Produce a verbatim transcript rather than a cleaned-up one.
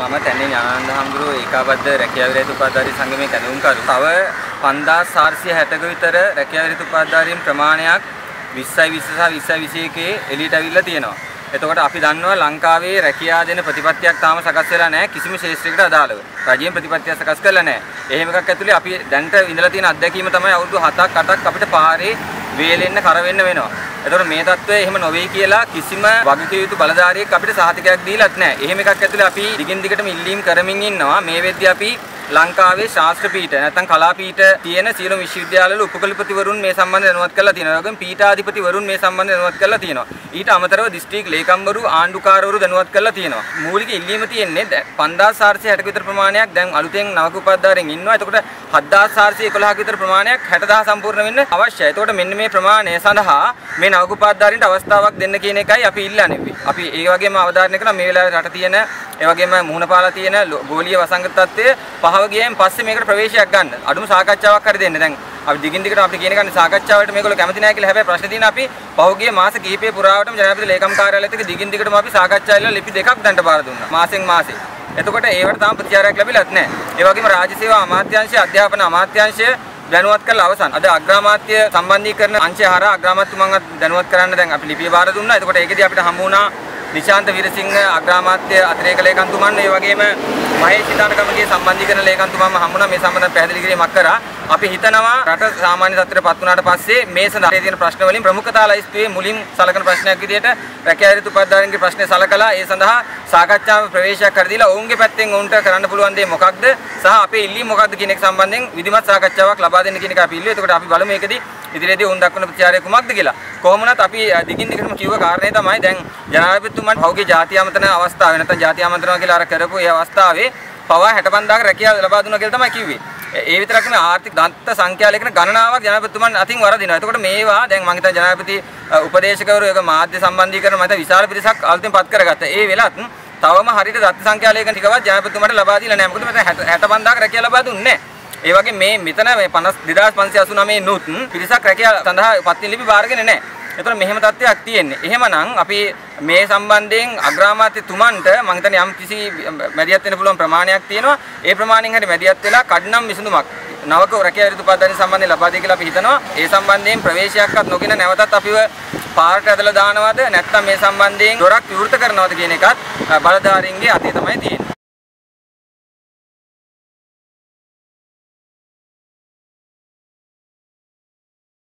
මම තන්නේ ඥානানন্দ හඳුරු ඒකාබද්ධ රැකියා විරහිත උපාධිධාරී සංගමයේ කැඳවුම්කරු. තව පන්දාස් හාරසිය හැටක විතර රැකියා විරහිත උපාධිධාරීන් ප්‍රමාණයක් විස්සයි විස්ස සහ විස්සයි විසිඑකේ එළියට අවිල්ලා තියෙනවා. එතකොට අපි දන්නවා ලංකාවේ රැකියා දෙන ප්‍රතිපත්තියක් තාම සකස් වෙලා නැහැ කිසිම ශාස්ත්‍රයකට අදාළව. රජයෙන් ප්‍රතිපත්තියක් සකස් කරලා නැහැ. එහෙම එකක් ඇතුලේ අපි දැන්ට ඉඳලා තියෙන අත්දැකීම තමයි අවුරුදු හතක් අටක් අපිට පාරේ වේලෙන්න කර වෙන්න වෙනවා. එතකොට මේ தত্ত্বය එහෙම නොවේ කියලා කිසිම වගකිය යුතු බලධාරියෙක් අපිට සහතිකයක් දීලත් නැහැ. එහෙම එකක් ඇතුලේ අපි දිගින් දිගටම ඉල්ලීම් කරමින් ඉන්නවා. මේ වෙද්දී අපි ලංකාවේ ශාස්ත්‍ර පීඨ නැත්නම් කලා පීඨ තියෙන සියලු විශ්වවිද්‍යාලවල උපකුලපතිවරුන් මේ සම්බන්ධව දැනුවත් කරලා තියෙනවා. ඒ වගේම පීඨාධිපතිවරුන් මේ සම්බන්ධව දැනුවත් කරලා තියෙනවා. ඊට අමතරව දිස්ත්‍රික් ලේකම්වරු ආණ්ඩුකාරවරු දැනුවත් කරලා තියෙනවා. මූලික ඉල්ලීම තියෙන්නේ පන්දාස් හාරසිය හැටක විතර ප්‍රමාණයක් දැන් අලුතෙන් නවක උපාධිධාරීන් ඉන්නවා. එතකොට හත්දාස් හාරසිය එකොළහක විතර ප්‍රමාණයක් හැට දහස් සම්පූර්ණ වෙන්න අවශ්‍යයි. එතකොට මෙන්න මේ ප්‍රමාණය සඳහා මේ නවක උපාධිධාරීන්ට අවස්ථාවක් දෙන්න කියන එකයි අපි ඉල්ලන්නේ. අපි ඒ වගේම අවධාරණය කරන මේ වෙලාවේ රට තියෙන ඒ වගේම මුහුණ පාලා තියෙන ගෝලීය වසංගත තත්ත්වය පහව ගියයින් පස්සේ මේකට ප්‍රවේශයක් ගන්න. අඩුම සාකච්ඡාවක් හරි දෙන්න. දැන් අපි දිගින් දිගට අපි කියන කන්නේ සාකච්ඡාවට මේගොල්ලෝ කැමති නැහැ කියලා. හැබැයි ප්‍රශ්නේ තියෙන අපි පහුගිය මාස කිහිපය පුරාවටම ජනාධිපති ලේකම් කාර්යාලයත් එක්ක දිගින් දිගටම අපි සාකච්ඡා ඉල්ලලා ලිපි දෙකක් දැන්ට බාර දුන්නා. මාසෙන් මාසේ. එතකොට ඒවට තාම ප්‍රතිචාරයක් ලැබිලත් නැහැ. ඒ වගේම රාජ්‍ය සේවා අමාත්‍යාංශය, අධ්‍යාපන අමාත්‍යාංශය දැනුවත් කරලා අවසන්. අද අග්‍රාමාත්‍ය සම්බන්ධීකරණ අංශය හරහා අග්‍රාමාත්‍යතුමන්වත් දැනුවත් කරන්න දැන් අපි ලිපිය බාර දුන්නා. එතකොට ඒකෙදී අපිට හමු වුණා නිශාන්ත වීරසිංහ අග්‍රාමාත්‍ය අතිරේක ලේකම්තුමන්, ඒ වගේම මහේෂ් හිතානකමගේ සම්බන්ධීකරණ ලේකම්තුමන්ම හම්බුණා. මේ සම්බන්ධව පැහැදිලි කිරීමක් කරා. අපි හිතනවා රට සාමාන්‍ය තත්ත්වයටපත් වුණාට පස්සේ මේ සඳහා තියෙන ප්‍රශ්න වලින් ප්‍රමුඛතා ලයිස්තුවේ මුලින් සලකන ප්‍රශ්නයක් විදිහට රැකියා විරහිත උපාධිධාරීන්ගේ ප්‍රශ්නේ සලකලා ඒ සඳහා සාකච්ඡාව ප්‍රවේශයක් කර දීලා ඔවුන්ගේ පැත්තෙන් ඔවුන්ට කරන්න පුළුවන් දේ මොකක්ද සහ අපේ ඉල්ලීම මොකක්ද කියන එක සම්බන්ධයෙන් විධිමත් සාකච්ඡාවක් ලබා දෙන්න කියන එක අපි ඉල්ලුවා. එතකොට අපි බලමු මේකදී ඉදිරියේදී ඔවුන් දක්වන ප්‍රතිචාරය කුමක්ද කියලා. කොහොම වුණත් අපි දිගින් දිගටම කිව්ව කාරණේ තමයි දැන් ජනාධිපතිතුමන් පහුගිය ජාතිය ආමන්ත්‍රණ අවස්ථාවේ නැත්නම් ජාතිය ආමන්ත්‍රණ කියලා අර කරපු ඒ අවස්ථාවේ පවා හැට පන්දාක රැකියාව ලබා දුන්නා කියලා තමයි කිව්වේ. ඒ විතරක් නෙමෙයි ආර්ථික දත්ත සංඛ්‍යා ලේඛන ගණනාවක් ජනාධිපතිතුමන් අතින් වරදිනවා. එතකොට මේවා දැන් මම හිතන්නේ ජනාධිපති උපදේශකවරු ඒක මාධ්‍ය සම්බන්ධීකරණ මත විශාල පිරිසක් අලුතෙන් පත් කරගත්තා. ඒ වෙලත් තවම හරියට දත්ත සංඛ්‍යා ලේඛන ටිකවත් ජනාධිපතිතුමන්ට ලබා දීලා නැහැ. මොකද මෙතන හැට පන්දාක රැකියාව ලබා දුන්නේ නැහැ. ඒ වගේ මේ මෙතන මේ දෙදාස් පන්සිය අසූ නවය නුත් පිරිසක් රැකියාව සඳහා පත්තින් ලිපි බාරගෙන නැහැ. එතකොට මෙහෙම තත්ත්වයක් තියෙන්නේ. එහෙමනම් අපි මේ සම්බන්ධයෙන් අග්‍රාමාත්‍යතුමන්ට මම හිතන්නේ යම් කිසි මැදිහත් වෙන්න පුළුවන් ප්‍රමාණයක් තියෙනවා. ඒ ප්‍රමාණයෙන් හරි මැදිහත් වෙලා කඩනම් විසඳුමක් නවක රැකියා විරහිත උපාධිධාරීන් සම්බන්ධයෙන් ලබා දෙයි කියලා අපි හිතනවා. ඒ සම්බන්ධයෙන් ප්‍රවේශයක්වත් නොගෙන නැවතත් අපිව පාරට ඇදලා දානවද නැත්නම් මේ සම්බන්ධයෙන් දොරක් විවෘත කරනවද කියන එකත් බලධාරීන්ගේ අතේ තමයි තියෙන්නේ.